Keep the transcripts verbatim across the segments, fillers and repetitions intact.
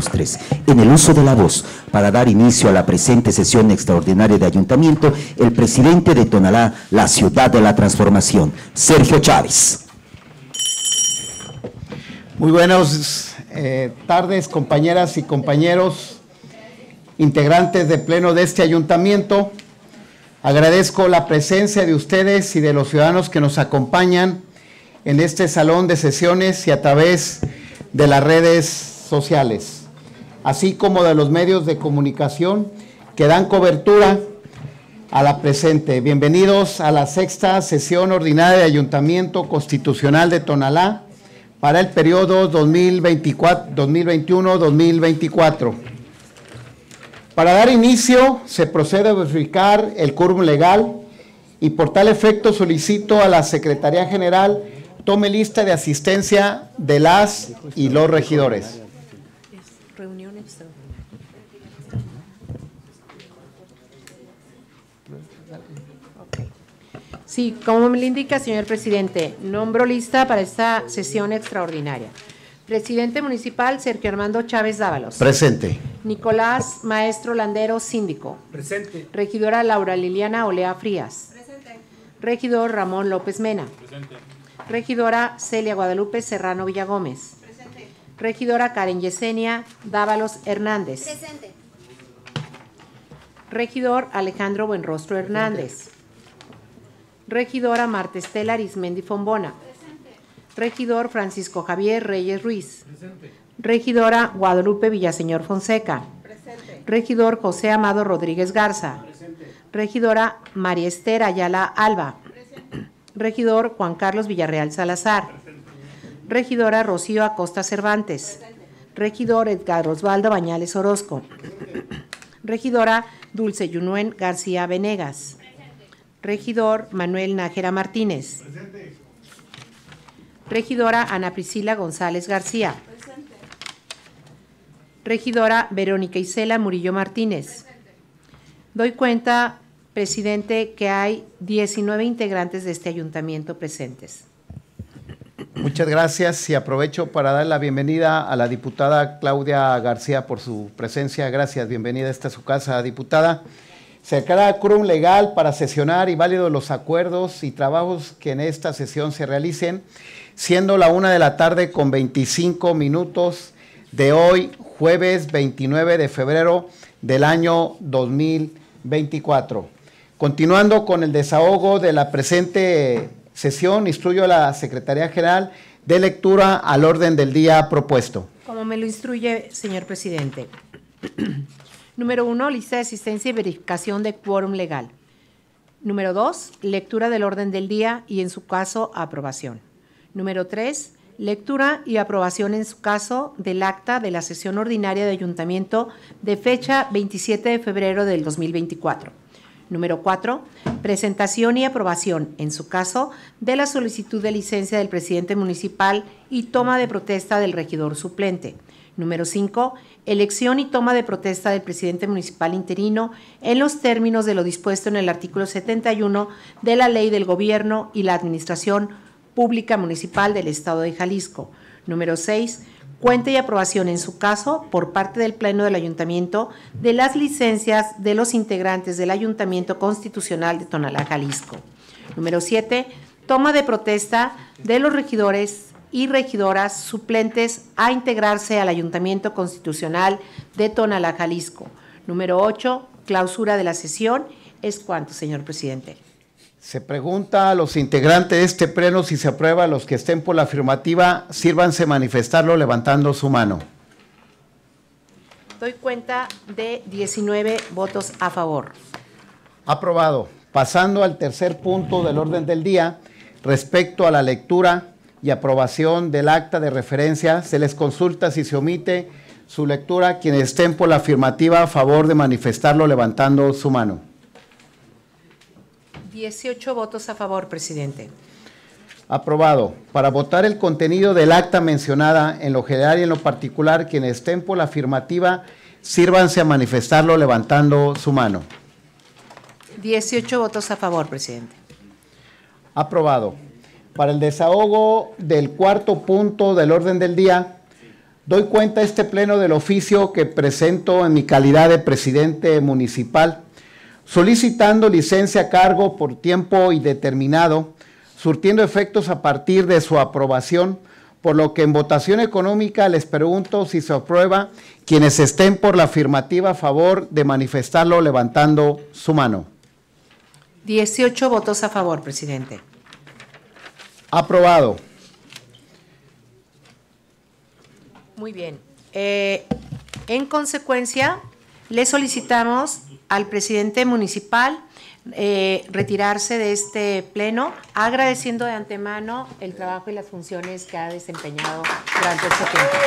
ilustres en el uso de la voz. Para dar inicio a la presente sesión extraordinaria de Ayuntamiento, el presidente de Tonalá, la ciudad de la transformación, Sergio Chávez. Muy buenas eh, tardes, compañeras y compañeros, integrantes del Pleno de este Ayuntamiento. Agradezco la presencia de ustedes y de los ciudadanos que nos acompañan en este salón de sesiones y a través de las redes sociales, así como de los medios de comunicación que dan cobertura a la presente. Bienvenidos a la sexta sesión ordinaria de Ayuntamiento Constitucional de Tonalá para el periodo dos mil veintiuno a dos mil veinticuatro. Para dar inicio, se procede a verificar el quórum legal y por tal efecto solicito a la Secretaría General tome lista de asistencia de las y los regidores. Reunión extraordinaria. Okay. Sí, como me lo indica, señor presidente, nombro lista para esta sesión extraordinaria. Presidente municipal, Sergio Armando Chávez Dávalos. Presente. Nicolás Maestro Landero, síndico. Presente. Regidora Laura Liliana Olea Frías. Presente. Regidor Ramón López Mena. Presente. Regidora Celia Guadalupe Serrano Villagómez. Presente. Regidora Karen Yesenia Dávalos Hernández. Presente. Regidor Alejandro Buenrostro Hernández. Regidora Marta Estela Arismendi Fombona. Presente. Regidor Francisco Javier Reyes Ruiz. Presente. Regidora Guadalupe Villaseñor Fonseca. Presente. Regidor José Amado Rodríguez Garza. Presente. Regidora María Esther Ayala Alba. Presente. Regidor Juan Carlos Villarreal Salazar. Presente. Regidora Rocío Acosta Cervantes. Presente. Regidor Edgar Osvaldo Bañales Orozco. Regidora Dulce Yunuen García Venegas. Presente. Regidor Manuel Nájera Martínez. Presente. Regidora Ana Priscila González García. Presente. Regidora Verónica Isela Murillo Martínez. Presente. Doy cuenta, presidente, que hay diecinueve integrantes de este ayuntamiento presentes. Muchas gracias y aprovecho para dar la bienvenida a la diputada Claudia García por su presencia. Gracias, bienvenida a esta su casa, diputada. Se aclara quórum legal para sesionar y válidos los acuerdos y trabajos que en esta sesión se realicen, siendo la una de la tarde con veinticinco minutos de hoy, jueves veintinueve de febrero del año dos mil veinticuatro. Continuando con el desahogo de la presente sesión, instruyo a la Secretaría General de lectura al orden del día propuesto. Como me lo instruye, señor presidente. Número uno, lista de asistencia y verificación de quórum legal. Número dos, lectura del orden del día y, en su caso, aprobación. Número tres, lectura y aprobación, en su caso, del acta de la sesión ordinaria de ayuntamiento de fecha veintisiete de febrero del dos mil veinticuatro. Número cuatro, presentación y aprobación, en su caso, de la solicitud de licencia del presidente municipal y toma de protesta del regidor suplente. Número cinco, elección y toma de protesta del presidente municipal interino en los términos de lo dispuesto en el artículo setenta y uno de la Ley del Gobierno y la Administración Pública Municipal del Estado de Jalisco. Número seis, cuenta y aprobación, en su caso, por parte del Pleno del Ayuntamiento, de las licencias de los integrantes del Ayuntamiento Constitucional de Tonalá, Jalisco. Número siete, toma de protesta de los regidores y regidoras suplentes a integrarse al Ayuntamiento Constitucional de Tonalá, Jalisco. Número ocho, clausura de la sesión. Es cuanto, señor presidente. Se pregunta a los integrantes de este pleno si se aprueba. Los que estén por la afirmativa, sírvanse manifestarlo levantando su mano. Doy cuenta de diecinueve votos a favor. Aprobado. Pasando al tercer punto del orden del día, respecto a la lectura y aprobación del acta de referencia, se les consulta si se omite su lectura. Quienes estén por la afirmativa, a favor de manifestarlo levantando su mano. dieciocho votos a favor, presidente. Aprobado. Para votar el contenido del acta mencionada, en lo general y en lo particular, quienes estén por la afirmativa, sírvanse a manifestarlo levantando su mano. dieciocho votos a favor, presidente. Aprobado. Para el desahogo del cuarto punto del orden del día, Doy cuenta a este pleno del oficio que presento en mi calidad de presidente municipal, solicitando licencia a cargo por tiempo indeterminado, surtiendo efectos a partir de su aprobación, por lo que en votación económica les pregunto si se aprueba. Quienes estén por la afirmativa, a favor de manifestarlo levantando su mano. dieciocho votos a favor, presidente. Aprobado. Muy bien. Eh, en consecuencia, le solicitamos al presidente municipal eh, retirarse de este pleno, agradeciendo de antemano el trabajo y las funciones que ha desempeñado durante este tiempo.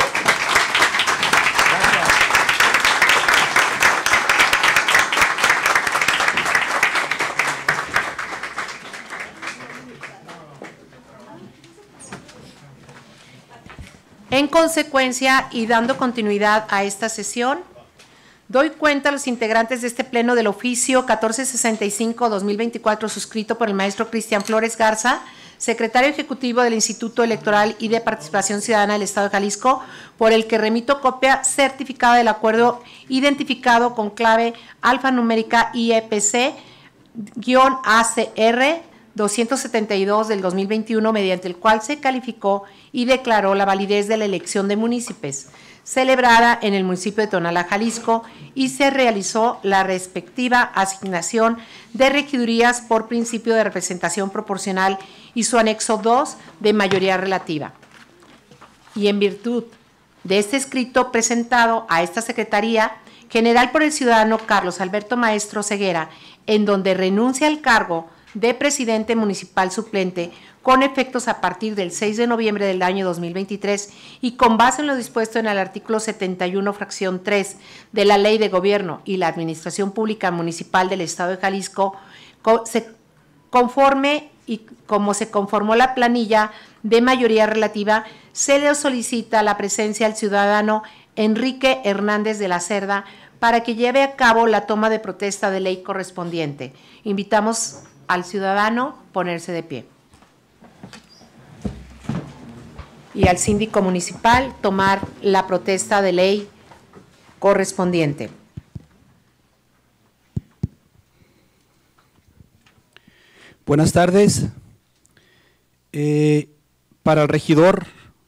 En consecuencia y dando continuidad a esta sesión, doy cuenta a los integrantes de este pleno del oficio catorce sesenta y cinco guión dos mil veinticuatro suscrito por el maestro Cristian Flores Garza, secretario ejecutivo del Instituto Electoral y de Participación Ciudadana del Estado de Jalisco, por el que remito copia certificada del acuerdo identificado con clave alfanumérica I E P C-A C R doscientos setenta y dos del dos mil veintiuno, mediante el cual se calificó y declaró la validez de la elección de municipios celebrada en el municipio de Tonalá, Jalisco, y se realizó la respectiva asignación de regidurías por principio de representación proporcional y su anexo dos de mayoría relativa. Y en virtud de este escrito presentado a esta Secretaría General por el ciudadano Carlos Alberto Maestro Ceguera, en donde renuncia al cargo de presidente municipal suplente con efectos a partir del seis de noviembre del año dos mil veintitrés y con base en lo dispuesto en el artículo setenta y uno, fracción tres de la Ley de Gobierno y la Administración Pública Municipal del Estado de Jalisco, se conforme y como se conformó la planilla de mayoría relativa, se le solicita la presencia al ciudadano Enrique Hernández de la Cerda para que lleve a cabo la toma de protesta de ley correspondiente. Invitamos al ciudadano ponerse de pie. Y al síndico municipal tomar la protesta de ley correspondiente. Buenas tardes. Eh, para el regidor,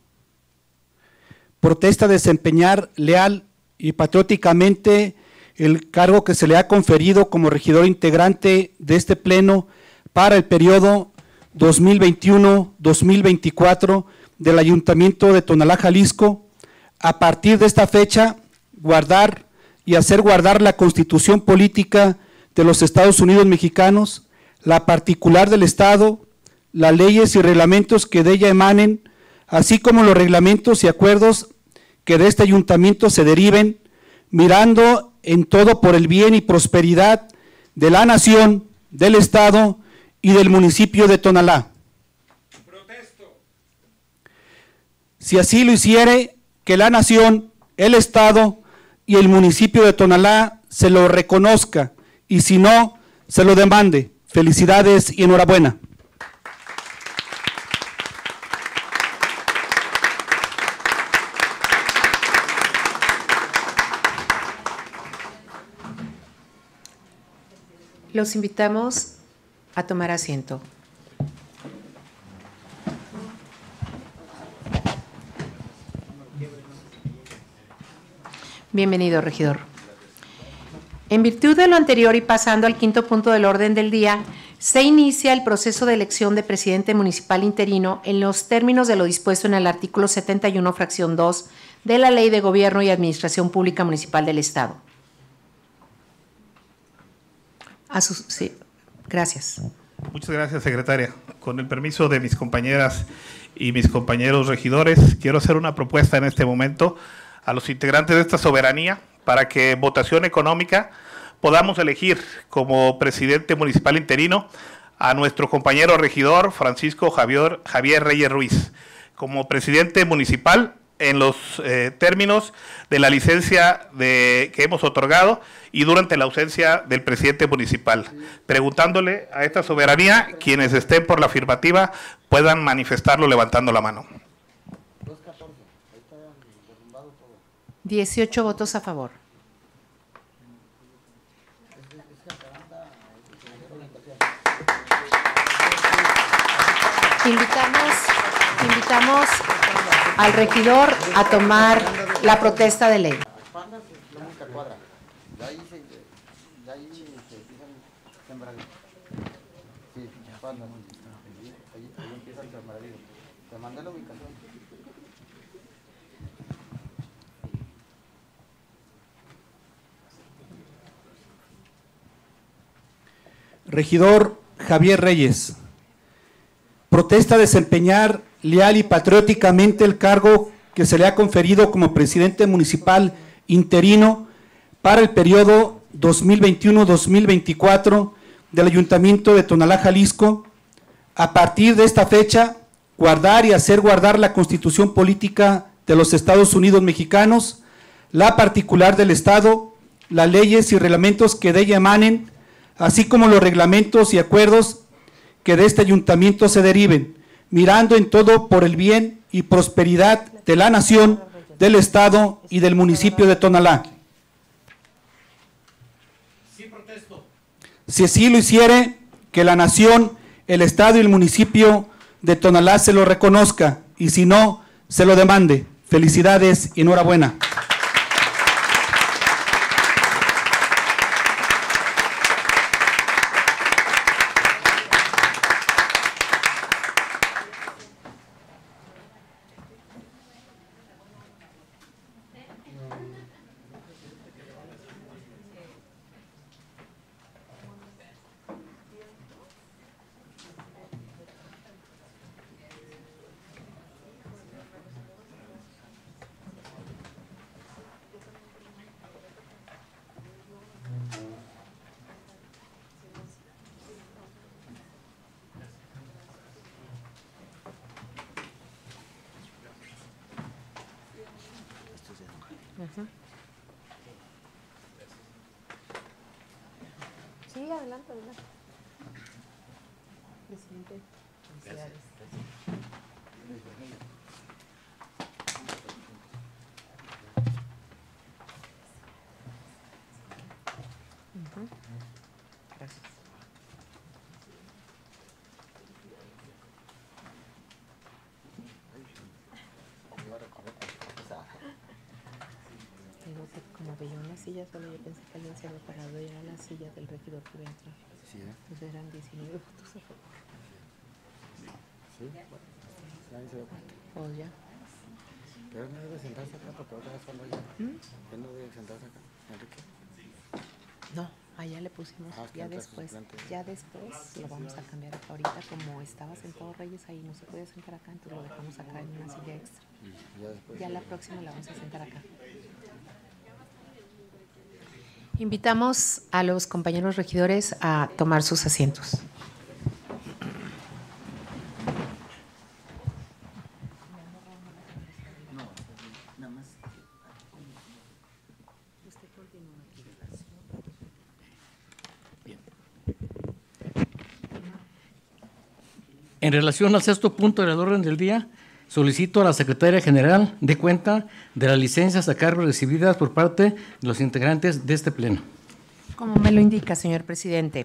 protesta desempeñar leal y patrióticamente el cargo que se le ha conferido como regidor integrante de este pleno para el periodo dos mil veintiuno dos mil veinticuatro del Ayuntamiento de Tonalá, Jalisco. A partir de esta fecha, guardar y hacer guardar la Constitución Política de los Estados Unidos Mexicanos, la particular del Estado, las leyes y reglamentos que de ella emanen, así como los reglamentos y acuerdos que de este ayuntamiento se deriven, mirando en todo por el bien y prosperidad de la nación, del Estado y del municipio de Tonalá. Protesto. Si así lo hiciere, que la nación, el Estado y el municipio de Tonalá se lo reconozca, y si no, se lo demande. Felicidades y enhorabuena. Los invitamos a tomar asiento. Bienvenido, regidor. En virtud de lo anterior y pasando al quinto punto del orden del día, se inicia el proceso de elección de presidente municipal interino en los términos de lo dispuesto en el artículo setenta y uno, fracción dos de la Ley de Gobierno y Administración Pública Municipal del Estado. A sus, sí, gracias. Muchas gracias, secretaria. Con el permiso de mis compañeras y mis compañeros regidores, quiero hacer una propuesta en este momento a los integrantes de esta soberanía para que en votación económica podamos elegir como presidente municipal interino a nuestro compañero regidor Francisco Javier, Javier Reyes Ruiz como presidente municipal en los eh, términos de la licencia de, que hemos otorgado y durante la ausencia del presidente municipal. Preguntándole a esta soberanía, quienes estén por la afirmativa puedan manifestarlo levantando la mano. dieciocho votos a favor. Invitamos, invitamos al regidor a tomar la protesta de ley. Regidor Javier Reyes, protesta desempeñar leal y patrióticamente el cargo que se le ha conferido como presidente municipal interino para el periodo dos mil veintiuno a dos mil veinticuatro del Ayuntamiento de Tonalá, Jalisco. A partir de esta fecha, guardar y hacer guardar la Constitución Política de los Estados Unidos Mexicanos, la particular del Estado, las leyes y reglamentos que de ella emanen, así como los reglamentos y acuerdos que de este ayuntamiento se deriven, mirando en todo por el bien y prosperidad de la nación, del Estado y del municipio de Tonalá. Sí, protesto. Si así lo hiciere, que la nación, el Estado y el municipio de Tonalá se lo reconozca, y si no, se lo demande. Felicidades y enhorabuena. Uh-huh. Sí, adelante, adelante. Presidente, felicidades. Uh-huh. Gracias. Como veía una silla sola, yo pensé que alguien se había parado y era la silla del regidor que iba a entrar. Sí, ¿eh? Entonces eran diecinueve votos a favor. Sí, bueno, nadie se dio cuenta. Pues ya. Pero no debe sentarse acá porque ahora es solo allá. ¿Mm? Él no debe sentarse acá, Enrique. No, allá le pusimos, ah, ya después, ya después lo vamos a cambiar acá. Ahorita como estaba sentado Reyes ahí, no se puede sentar acá, entonces lo dejamos acá en una silla extra. Ya, después, ya la próxima la vamos a sentar acá. Invitamos a los compañeros regidores a tomar sus asientos. En relación al sexto punto del orden del día, solicito a la Secretaria General de cuenta de las licencias a cargo recibidas por parte de los integrantes de este pleno. Como me lo indica, señor presidente.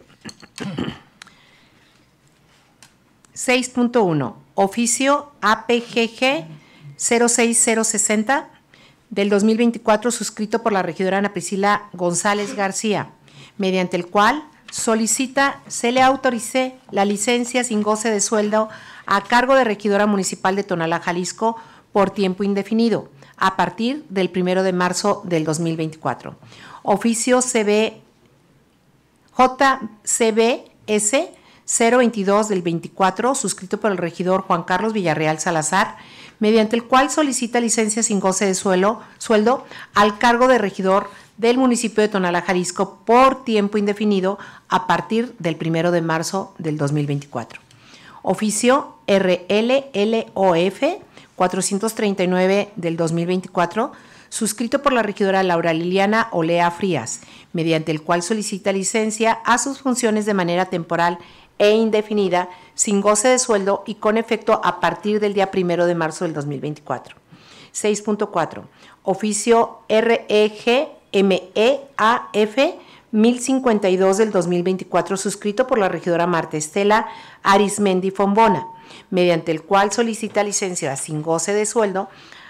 seis punto uno. Oficio A P G G cero seis cero sesenta del dos mil veinticuatro, suscrito por la regidora Ana Priscila González García, mediante el cual solicita se le autorice la licencia sin goce de sueldo a cargo de regidora municipal de Tonalá, Jalisco, por tiempo indefinido, a partir del primero de marzo del dos mil veinticuatro. Oficio C B J C B S cero veintidós del veinticuatro, suscrito por el regidor Juan Carlos Villarreal Salazar, mediante el cual solicita licencia sin goce de suelo, sueldo al cargo de regidor del municipio de Tonalá, Jalisco, por tiempo indefinido a partir del primero de marzo del dos mil veinticuatro. Oficio R L L O F cuatrocientos treinta y nueve del dos mil veinticuatro, suscrito por la regidora Laura Liliana Olea Frías, mediante el cual solicita licencia a sus funciones de manera temporal e indefinida, sin goce de sueldo y con efecto a partir del día primero de marzo del dos mil veinticuatro. seis punto cuatro. Oficio R E G M E A F mil cincuenta y dos del dos mil veinticuatro, suscrito por la regidora Marta Estela Arismendi Fombona, mediante el cual solicita licencia sin goce de sueldo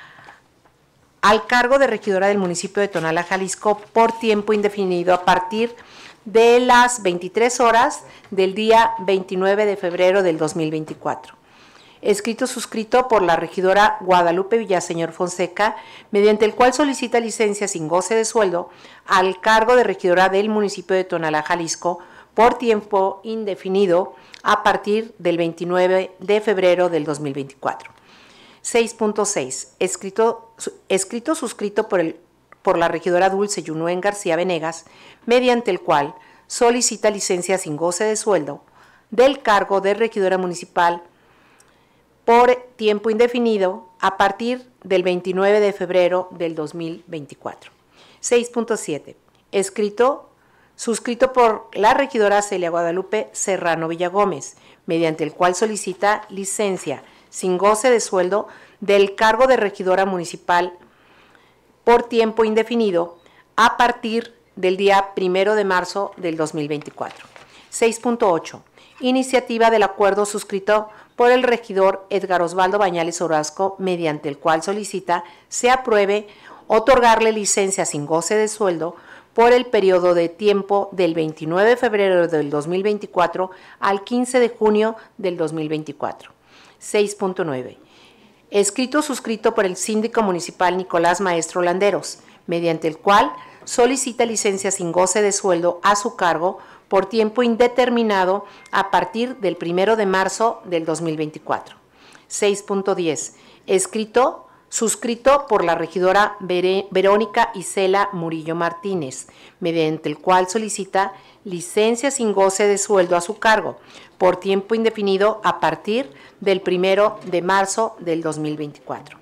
al cargo de regidora del municipio de Tonalá, Jalisco, por tiempo indefinido a partir de las veintitrés horas del día veintinueve de febrero del dos mil veinticuatro. Escrito suscrito por la regidora Guadalupe Villaseñor Fonseca, mediante el cual solicita licencia sin goce de sueldo al cargo de regidora del municipio de Tonalá, Jalisco, por tiempo indefinido a partir del veintinueve de febrero del dos mil veinticuatro. seis punto seis. Escrito, escrito suscrito por, el, por la regidora Dulce Yunuen García Venegas, mediante el cual solicita licencia sin goce de sueldo del cargo de regidora municipal por tiempo indefinido a partir del veintinueve de febrero del dos mil veinticuatro. seis punto siete. Escrito, suscrito por la regidora Celia Guadalupe Serrano Villagómez, mediante el cual solicita licencia sin goce de sueldo del cargo de regidora municipal por tiempo indefinido a partir del día primero de marzo del dos mil veinticuatro. seis punto ocho. Iniciativa del acuerdo suscrito por el regidor Edgar Osvaldo Bañales Orozco, mediante el cual solicita se apruebe otorgarle licencia sin goce de sueldo por el periodo de tiempo del veintinueve de febrero del dos mil veinticuatro al quince de junio del dos mil veinticuatro. seis punto nueve. Escrito suscrito por el síndico municipal Nicolás Maestro Landeros, mediante el cual solicita licencia sin goce de sueldo a su cargo por tiempo indeterminado a partir del primero de marzo del dos mil veinticuatro. seis punto diez. Escrito, suscrito por la regidora Verónica Isela Murillo Martínez, mediante el cual solicita licencia sin goce de sueldo a su cargo por tiempo indefinido a partir del primero de marzo del dos mil veinticuatro.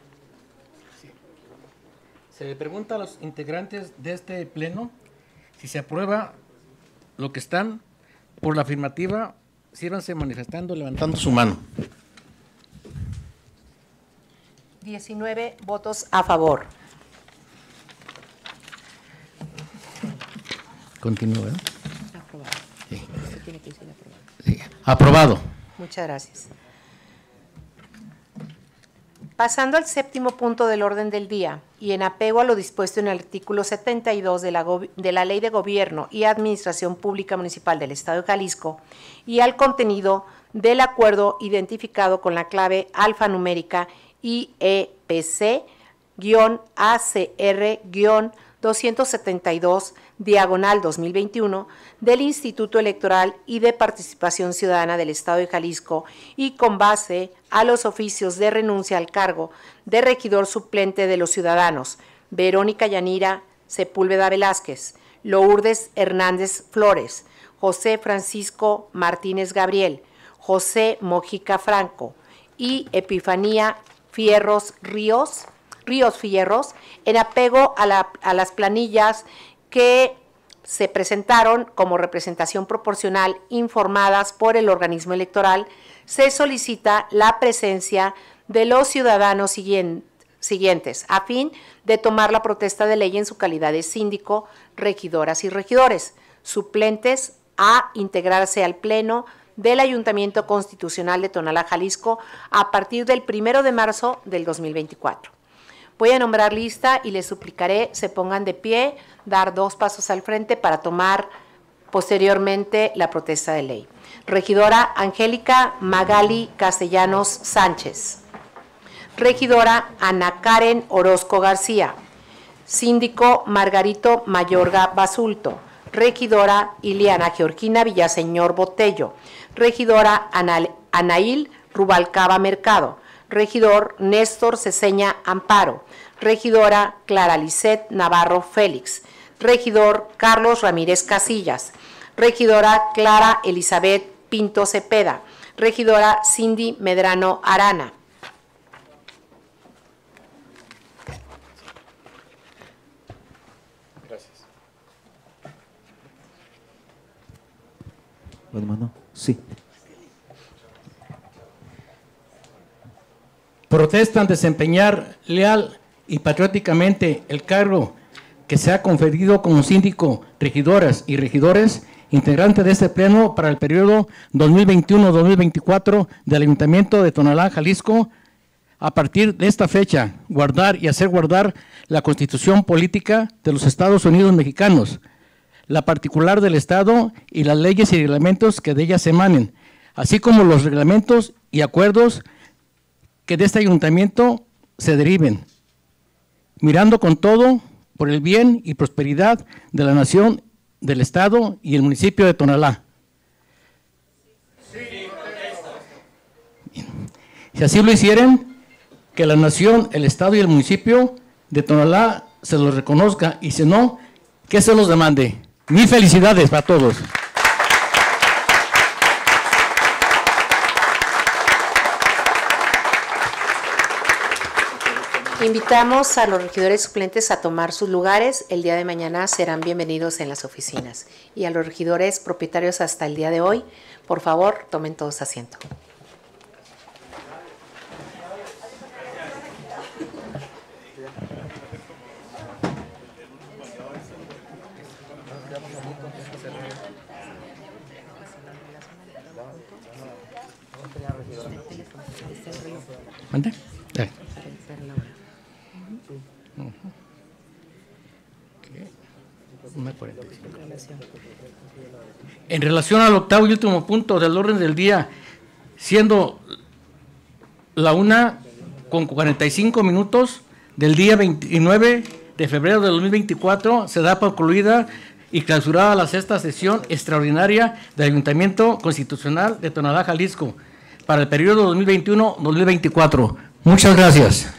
Se le pregunta a los integrantes de este pleno si se aprueba lo que están. Por la afirmativa, sírvanse manifestando, levantando su mano. diecinueve votos a favor. Continúa, ¿eh? Aprobado. Sí. Se tiene que decir aprobado. Sí. Aprobado. Muchas gracias. Pasando al séptimo punto del orden del día y en apego a lo dispuesto en el artículo setenta y dos de la, de la Ley de Gobierno y Administración Pública Municipal del Estado de Jalisco y al contenido del acuerdo identificado con la clave alfanumérica I E P C A C R doscientos setenta y dos diagonal dos mil veintiuno del Instituto Electoral y de Participación Ciudadana del Estado de Jalisco y con base a los oficios de renuncia al cargo de regidor suplente de los ciudadanos Verónica Yanira Sepúlveda Velázquez, Lourdes Hernández Flores, José Francisco Martínez Gabriel, José Mojica Franco y Epifanía Fierros Ríos, Ríos Fierros, en apego a, la, a las planillas que se presentaron como representación proporcional informadas por el organismo electoral, se solicita la presencia de los ciudadanos siguientes a fin de tomar la protesta de ley en su calidad de síndico, regidoras y regidores, suplentes a integrarse al Pleno del Ayuntamiento Constitucional de Tonalá, Jalisco, a partir del primero de marzo del dos mil veinticuatro. Voy a nombrar lista y les suplicaré se pongan de pie, dar dos pasos al frente para tomar posteriormente la protesta de ley. Regidora Angélica Magali Castellanos Sánchez. Regidora Ana Karen Orozco García. Síndico Margarito Mayorga Basulto. Regidora Iliana Georgina Villaseñor Botello. Regidora Ana, Anaíl Rubalcaba Mercado. Regidor Néstor Ceseña Amparo. Regidora Clara Lisset Navarro Félix. Regidor Carlos Ramírez Casillas. Regidora Clara Elizabeth Pinto Cepeda. Regidora Cindy Medrano Arana. Gracias. Bueno, hermano, sí. protestan desempeñar leal y patrióticamente el cargo que se ha conferido como síndico, regidoras y regidores, integrantes de este pleno para el periodo dos mil veintiuno a dos mil veinticuatro del Ayuntamiento de Tonalá, Jalisco, a partir de esta fecha, guardar y hacer guardar la Constitución Política de los Estados Unidos Mexicanos, la particular del Estado y las leyes y reglamentos que de ellas emanen, así como los reglamentos y acuerdos que de este ayuntamiento se deriven, mirando con todo por el bien y prosperidad de la nación, del Estado y el municipio de Tonalá. Si así lo hicieren, que la nación, el Estado y el municipio de Tonalá se los reconozca, y si no, que se los demande. Mil felicidades para todos. Invitamos a los regidores suplentes a tomar sus lugares. El día de mañana serán bienvenidos en las oficinas. Y a los regidores propietarios hasta el día de hoy, por favor, tomen todos asiento. ¿Mande? Eh. En relación al octavo y último punto del orden del día, siendo la una con cuarenta y cinco minutos del día veintinueve de febrero de dos mil veinticuatro, se da por concluida y clausurada la sexta sesión extraordinaria del Ayuntamiento Constitucional de Tonalá, Jalisco, para el periodo dos mil veintiuno a dos mil veinticuatro. Muchas gracias.